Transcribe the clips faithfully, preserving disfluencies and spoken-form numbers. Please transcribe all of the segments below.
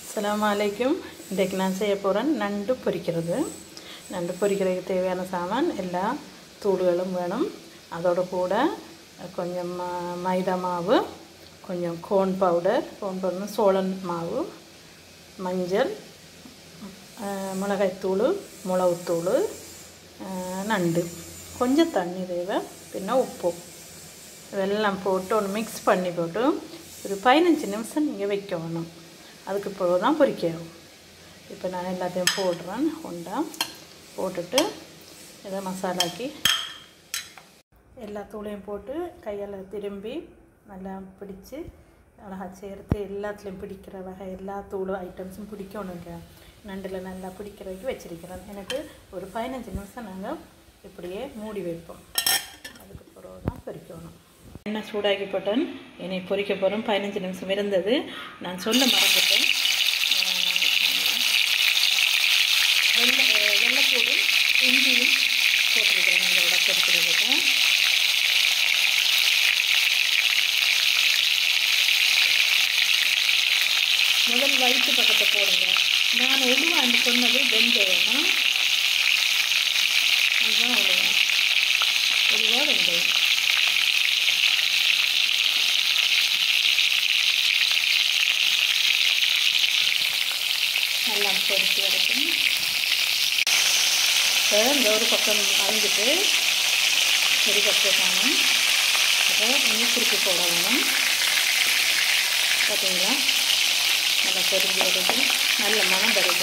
Assalamualaikum. இன்றைக்கு நான் செய்ய போகிறேன் நண்டு பொரிக்கிறது. நண்டு பொரிக்கிறதுக்கு தேவையான சாமான் எல்லா தூள்களும் வேணும். அதோட கூட கொஞ்சம் மைதா மாவு, கொஞ்சம் கோன் பவுடர், கோன் பவுடர் சோளன் மாவு, மஞ்சள், மிளகாய்த்தூள், மிளகுத்தூள், நண்டு, கொஞ்சம் தண்ணி தேவை, பின்ன உப்பு இதெல்லாம் போட்டு ஒன்று மிக்ஸ் பண்ணி போட்டு ஒரு பதினஞ்சு நிமிஷம் நீங்கள் வைக்கணும். அதுக்கு பிறகு தான் பொரிக்கணும். இப்போ நான் எல்லாத்தையும் போடுறேன். உண்டா போட்டுட்டு இதை மசாலாக்கி எல்லா தூளையும் போட்டு கையால் திரும்பி நல்லா பிடிச்சி அழகாக சேர்த்து எல்லாத்துலேயும் பிடிக்கிற வகை எல்லா தூள் ஐட்டம்ஸும் பிடிக்கணுங்க. நண்டில் நல்லா பிடிக்கிறதுக்கு வச்சிருக்கிறேன். எனக்கு ஒரு பதினஞ்சு நிமிஷம் நாங்கள் இப்படியே மூடி வைப்போம். அதுக்கு பிறகு தான் பொரிக்கணும். எண்ணெய் சூடாக்கி போட்டேன். என்னை பொரிக்க போகிறோம். பதினஞ்சு நிமிஷம் இருந்தது. நான் சொல்ல மறந்துட்டேன். வெள்ளை வெள்ளைப்பூடும் இஞ்சியும் போட்டிருக்கிறேன் இதோட பொரிக்கிறதுக்கு. முதல் வயிற்று பக்கத்தை போடுங்க. நான் உழுவான்னு சொன்னது வெந்தயம்னா அதுதான் உழுவா உழுவா வெந்தயம். நல்லா பொரிச்சு வரைக்கும் இப்போ இந்த ஒரு பக்கம் அழிஞ்சிட்டு சரி கற்று காணும். அப்போ இன்னும் குறுக்கு போட வேணும். பார்த்தீங்களா நல்லா பொரிஞ்சு வருது. நல்ல மனம் வருது.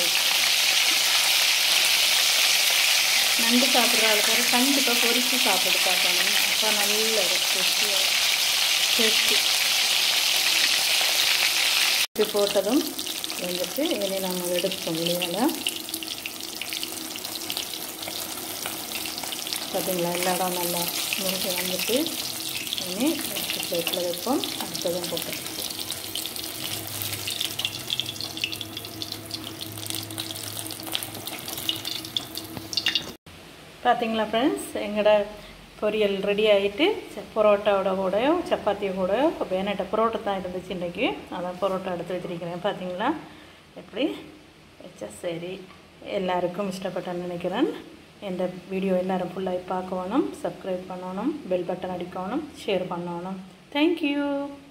நண்டு சாப்பிட்ற ஆளுக்கார கண்டிப்பாக பொரிச்சு சாப்பிட்டு பார்க்கணும். அப்போ நல்ல டேஸ்டியாக டேஸ்டி இப்படி போட்டதும் வந்துட்டு இனி நம்ம எடுப்போம் வெளியால். பார்த்தீங்களா எல்லா இடம் நல்லா முழுக்க வந்துட்டு இனி எடுத்து பிளேட்டில் வைப்போம். அடுத்ததும் போட்டு பார்த்தீங்களா ஃப்ரெண்ட்ஸ், எங்களோட பொரியல் ரெடி ஆகிட்டு பரோட்டாவோட கூடயோ சப்பாத்தியோ கூடயோ இப்போ என்கிட்ட பரோட்டா தான் இருந்துச்சு இன்றைக்கி. அதான் பரோட்டா எடுத்து வச்சுருக்கிறேன். பார்த்தீங்களா எப்படி வச்சா சரி. எல்லாருக்கும் இஷ்டப்பட்டேன்னு நினைக்கிறேன். இந்த வீடியோ எல்லோரும் ஃபுல்லாக பார்க்கணும், சப்ஸ்கிரைப் பண்ணணும், பெல் பட்டன் அடிக்கணும், ஷேர் பண்ணணும். தேங்க்யூ.